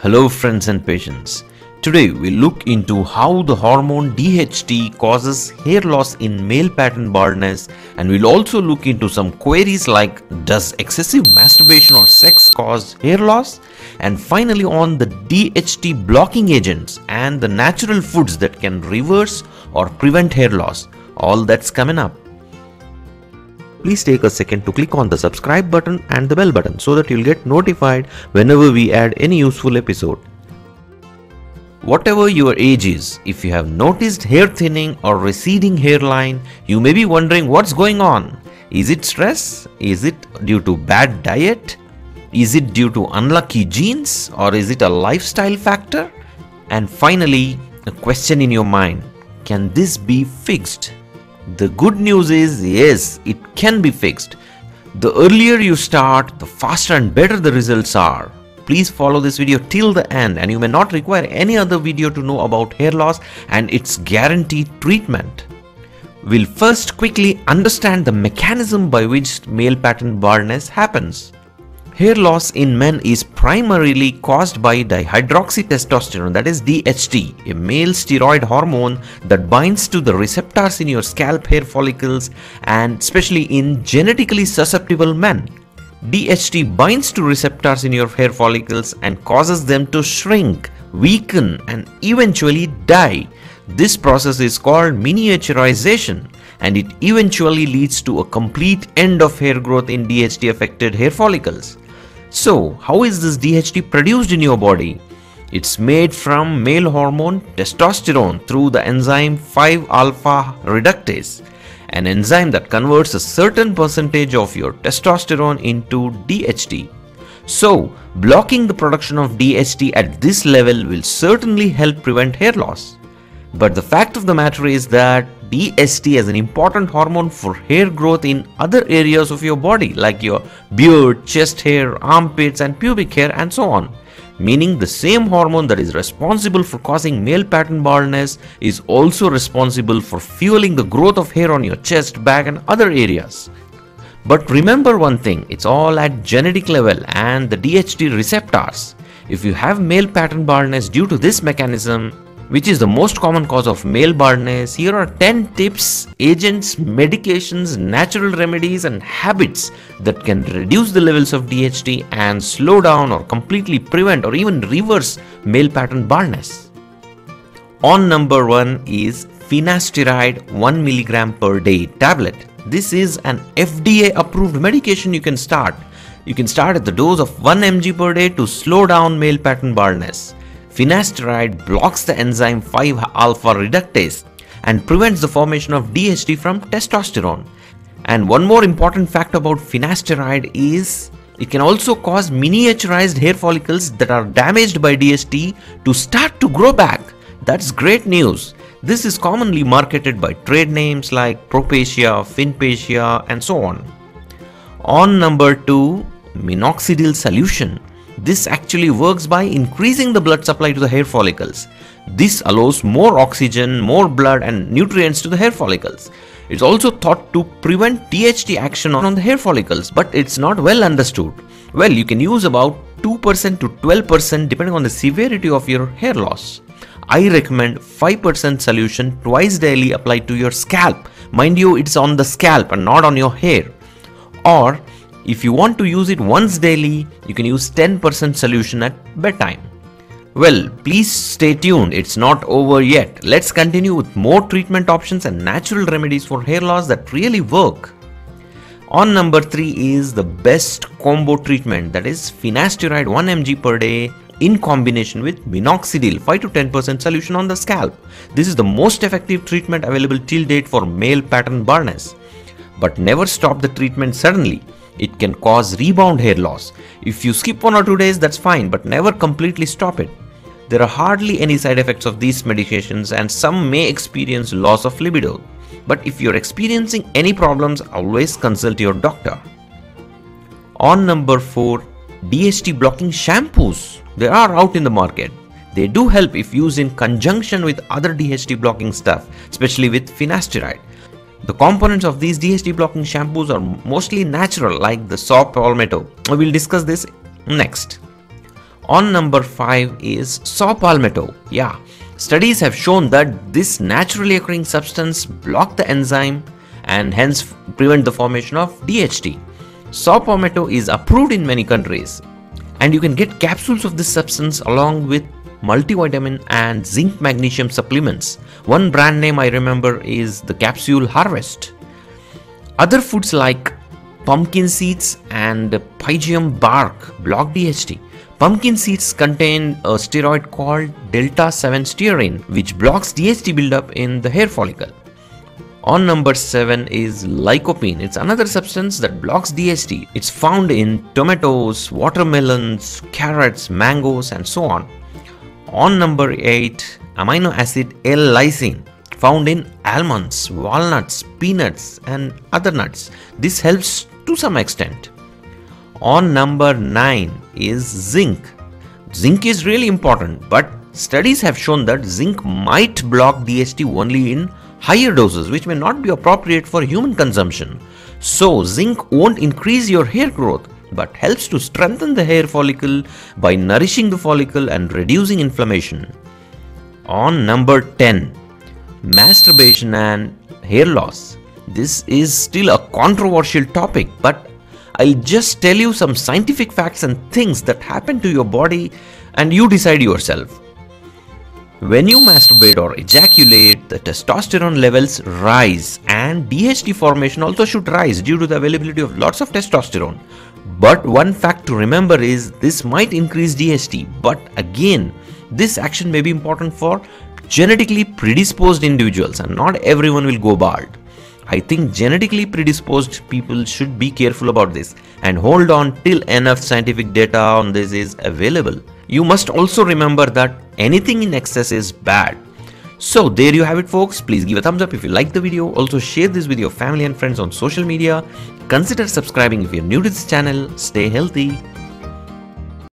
Hello friends and patients. Today we look into how the hormone DHT causes hair loss in male pattern baldness, and we'll also look into some queries like does excessive masturbation or sex cause hair loss, and finally on the DHT blocking agents and the natural foods that can reverse or prevent hair loss. All that's coming up. Please take a second to click on the subscribe button and the bell button so that you'll get notified whenever we add any useful episode. Whatever your age is, if you have noticed hair thinning or receding hairline, you may be wondering what's going on. Is it stress? Is it due to bad diet? Is it due to unlucky genes? Or is it a lifestyle factor? And finally, a question in your mind, can this be fixed? The good news is, yes, it can be fixed. The earlier you start, the faster and better the results are. Please follow this video till the end, and you may not require any other video to know about hair loss and its guaranteed treatment. We'll first quickly understand the mechanism by which male pattern baldness happens. Hair loss in men is primarily caused by dihydroxytestosterone, that is DHT, a male steroid hormone that binds to the receptors in your scalp hair follicles and especially in genetically susceptible men. DHT binds to receptors in your hair follicles and causes them to shrink, weaken and eventually die. This process is called miniaturization, and it eventually leads to a complete end of hair growth in DHT affected hair follicles. So, how is this DHT produced in your body? It's made from male hormone testosterone through the enzyme 5-alpha reductase, an enzyme that converts a certain percentage of your testosterone into DHT. So, blocking the production of DHT at this level will certainly help prevent hair loss. But the fact of the matter is that DHT is an important hormone for hair growth in other areas of your body like your beard, chest hair, armpits and pubic hair and so on. Meaning the same hormone that is responsible for causing male pattern baldness is also responsible for fueling the growth of hair on your chest, back and other areas. But remember one thing, it's all at genetic level and the DHT receptors. If you have male pattern baldness due to this mechanism, which is the most common cause of male baldness, here are 10 tips, agents, medications, natural remedies and habits that can reduce the levels of DHT and slow down or completely prevent or even reverse male pattern baldness. On number 1 is finasteride 1 mg per day tablet. This is an FDA approved medication you can start. You can start at the dose of 1 mg per day to slow down male pattern baldness. Finasteride blocks the enzyme 5-alpha reductase and prevents the formation of DHT from testosterone. And one more important fact about finasteride is it can also cause miniaturized hair follicles that are damaged by DHT to start to grow back. That's great news. This is commonly marketed by trade names like Propecia, Finpecia and so on. On number 2, minoxidil solution. This actually works by increasing the blood supply to the hair follicles. This allows more oxygen, more blood and nutrients to the hair follicles. It's also thought to prevent DHT action on the hair follicles, but it's not well understood. Well, you can use about 2% to 12% depending on the severity of your hair loss. I recommend 5% solution twice daily applied to your scalp. Mind you, it's on the scalp and not on your hair. Or if you want to use it once daily, you can use 10% solution at bedtime. Well, please stay tuned, it's not over yet. Let's continue with more treatment options and natural remedies for hair loss that really work. On number 3 is the best combo treatment, that is finasteride 1 mg per day in combination with minoxidil 5 to 10% solution on the scalp. This is the most effective treatment available till date for male pattern baldness. But never stop the treatment suddenly. It can cause rebound hair loss. If you skip 1 or 2 days, that's fine, but never completely stop it. There are hardly any side effects of these medications and some may experience loss of libido. But if you're experiencing any problems, always consult your doctor. On number 4, DHT blocking shampoos. They are out in the market. They do help if used in conjunction with other DHT blocking stuff, especially with finasteride. The components of these DHT blocking shampoos are mostly natural like the saw palmetto. We will discuss this next. On number 5 is saw palmetto. Yeah, studies have shown that this naturally occurring substance block the enzyme and hence prevent the formation of DHT. Saw palmetto is approved in many countries, and you can get capsules of this substance along with multivitamin and zinc magnesium supplements. One brand name I remember is the Capsule Harvest. Other foods like pumpkin seeds and pygeum bark block DHT. Pumpkin seeds contain a steroid called delta-7 stearin, which blocks DHT buildup in the hair follicle. On number 7 is lycopene. It's another substance that blocks DHT. It's found in tomatoes, watermelons, carrots, mangoes, and so on. On number 8, amino acid L-lysine, found in almonds, walnuts, peanuts, and other nuts. This helps to some extent. On number 9 is zinc. Zinc is really important, but studies have shown that zinc might block DHT only in higher doses, which may not be appropriate for human consumption. So zinc won't increase your hair growth, but helps to strengthen the hair follicle by nourishing the follicle and reducing inflammation. On number 10, masturbation and hair loss. This is still a controversial topic, but I'll just tell you some scientific facts and things that happen to your body and you decide yourself. When you masturbate or ejaculate, the testosterone levels rise and DHT formation also should rise due to the availability of lots of testosterone. But one fact to remember is this might increase DHT, but again, this action may be important for genetically predisposed individuals and not everyone will go bald. I think genetically predisposed people should be careful about this and hold on till enough scientific data on this is available. You must also remember that anything in excess is bad. So there you have it, folks. Please give a thumbs up if you like the video. Also share this with your family and friends on social media. Consider subscribing if you're new to this channel. Stay healthy.